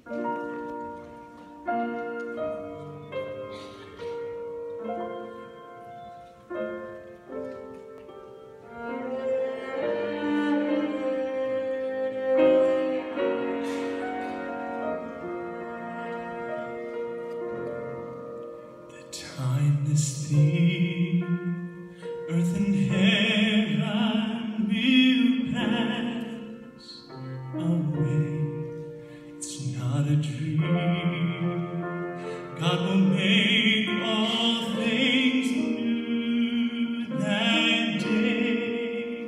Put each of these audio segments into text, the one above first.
Timeless theme, earth and heaven will pass away. It's not a dream. God will make all things new that day.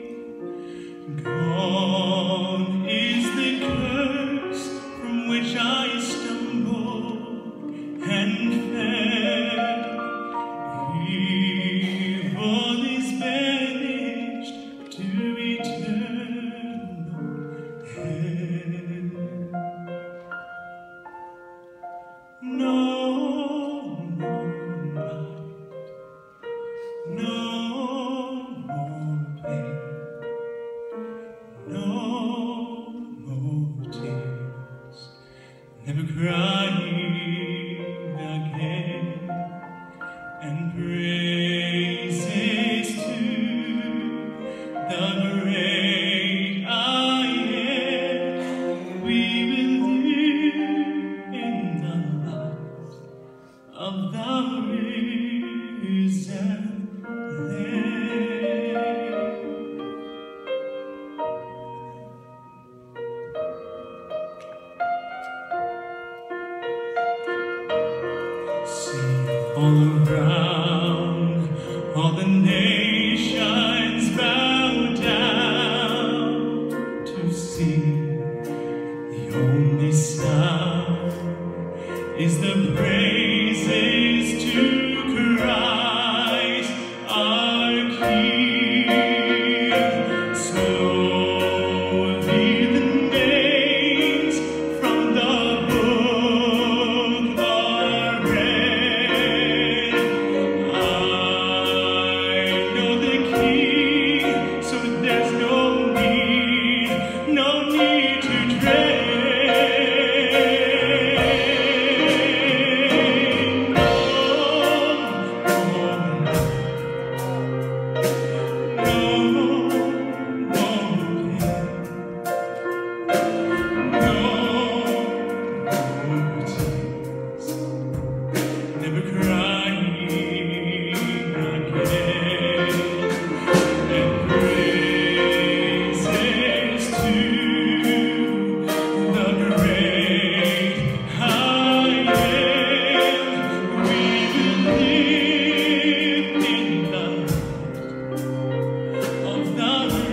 Gone is the curse from which I stumbled and fell. Evil is banished to eternal hell. No more night, no more pain, no more tears, never crying again. And praises to the great I am. We will live in the light of the risen Lamb. See all around, all the nations bow down to see. The only sound is the praises to Christ our King. Slowly the names from the book are read. I know the King, so there's no need to dread. Never crying again. And praises to the great I am. We will live in the light of the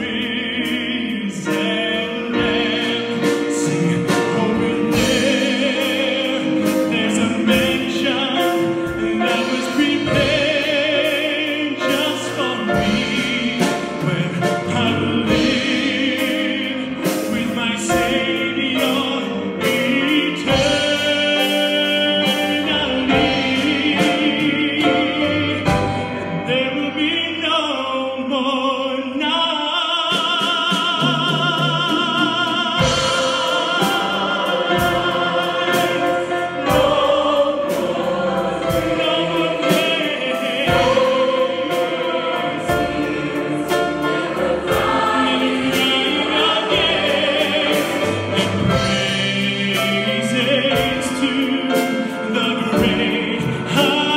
risen Lamb. Sing over there, there's a mansion that was prepared just for me, where I will live with my Savior eternally. There will be no more praises to the great I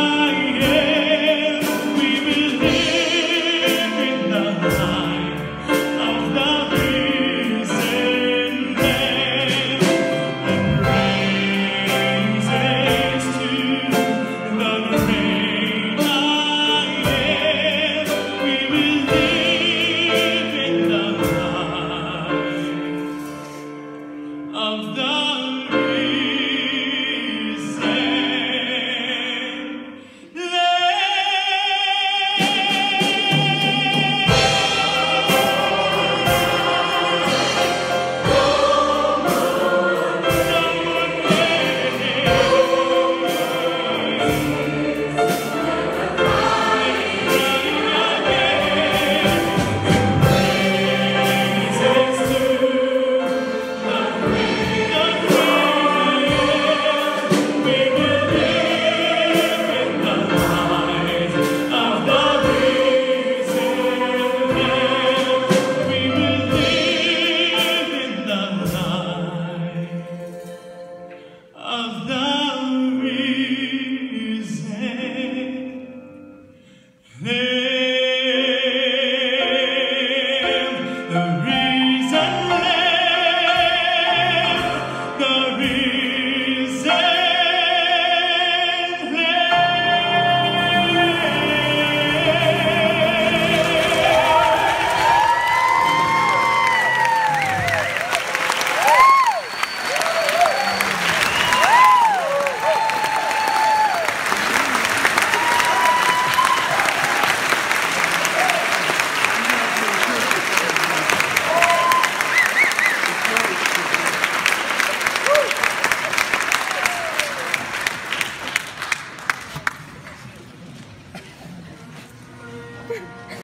am. We will live in the light of the risen Lamb. And praises to the great I am. We will live in the light of the the